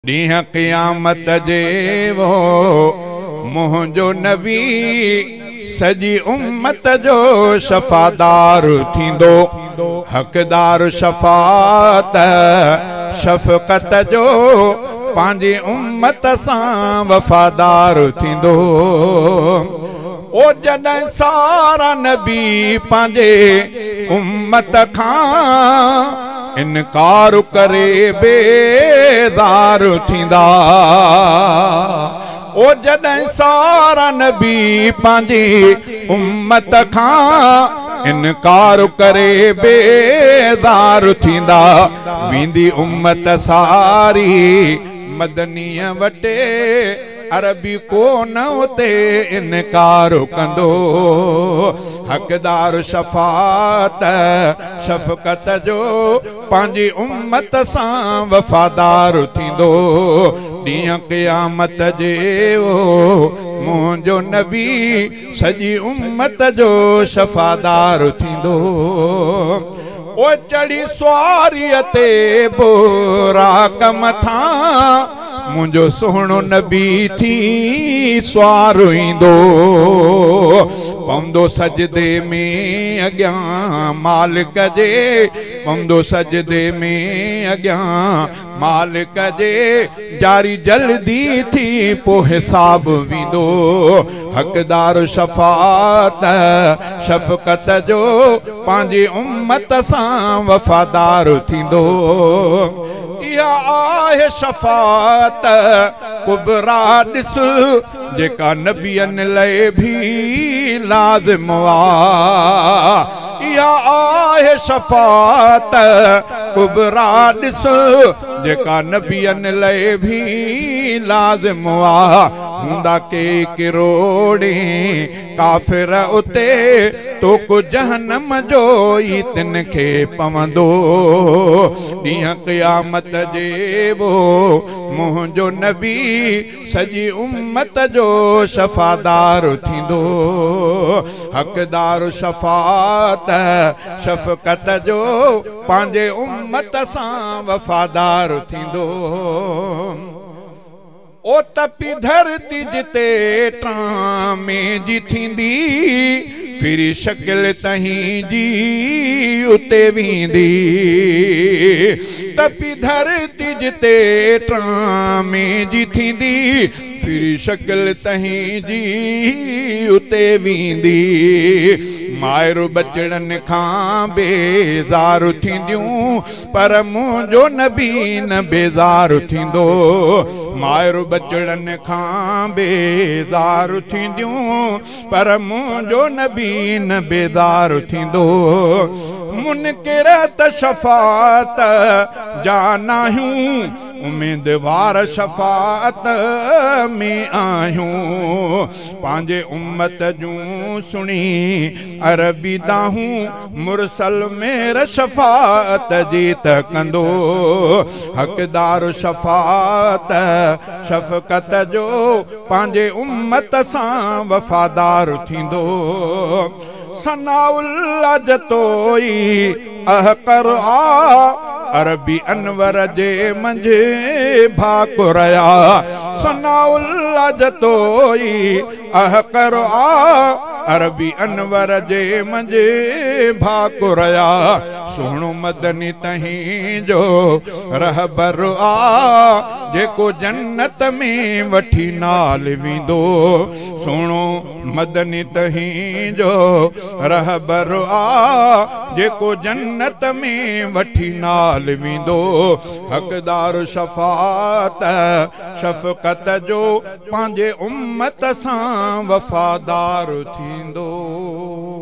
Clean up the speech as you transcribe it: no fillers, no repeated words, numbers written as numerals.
ॾींहं क़यामत जे वो मुंहिंजो नबी सजी उम्मत जो शफ़ादार थींदो। हक़दार शफ़ात शफ़क़त जो पांजी उम्मत सां वफ़ादार थींदो। ओ जॾहिं सारा नबी पांजे उम्मत खां इनकार करे बेज़ार थींदा। ओ जॾहिं सारा नबी पांजी उम्मत खां इनकार करे बेज़ार थींदा। वेंदी उम्मत सारी मदनीअ वटे अरबी कोन उते इनकार कंदो। हक़दार शफ़ात शफ़क़त जो पांजी उम्मत सां वफ़ादार थींदो। ॾींहं क़यामत जे वो मुंहिंजो नबी सजी उम्मत जो शफ़ादार थींदो। ओ चढ़ी सुवारीअ ते बुराक मथां मुंहिंजो सोहणो नबी थी सुवार ईंदो। पवंदो सजदे में अॻियां मालिक जे, पवंदो सजदे में अॻियां मालिक जे, जारी जल्दी थी पोइ हिसाब वेंदो। हक़दार शफ़ात शफ़क़त जो पांजी उम्मत सां वफ़ादार थींदो। इहा आहे शफ़ात कुबरा ॾिस जेका नबियनि लाइ भी लाज़िम आ। इहा आहे शफ़ात कुबरा ॾिस जेका नबियनि लाइ भी लाज़िम आ। हूंदा के किरोड़े काफ़िर उते तो को जहन्नम जो ई तिन खे पवंदो। ॾींहं क़यामत जे वो मुंहिंजो नबी सजी उम्मत जो शफ़ादार थींदो। हक़दार शफ़ात शफ़क़त जो पांजे उम्मत सां वफ़ादार थींदो। ओ तपी धरती जिते ट्रामे जी थींदी, फिरी शकिल तहीं जी उते वेंदी। तपी धरती जिते ट्रामे जी थींदी, फिरी शकिल तहीं जी उते वेंदी। मायरू बचड़नि खां बेज़ार थींदियूं पर मुंहिंजो नबी न बेज़ार थींदो। मायरू बचड़नि खां बेज़ार थींदियूं पर मुंहिंजो नबी न बेज़ार थींदो। मुनकिर त शफ़ात जानाहियूं, उम्मीदवार शफ़ात में आहियूं। पांजे उम्मत जूं सुणी अरबी दाहूं मुरसल मेर शफ़ात जीत कंदो। हक़दार शफ़ात शफ़क़त जो पांजे उम्मत सां वफ़ादार थींदो। सनाउल्लाह जतोई अहकर आ अरबी अनवर जे मंझे भाकुरया। सनाउल्लाह जतोई अहकर आ अरबी अनवर जे मंझे भाकुरया। सोहणो मदनी तहीं जो रहबर आ जेको जन्नत में वठी नाल वेंदो। सोहणो मदनी तहीं जो रहबर आ जेको जन्नत में वठी नाल वेंदो। हक़दार शफ़ात शफ़क़त जो पांजे उम्मत सां वफ़ादार थींदो।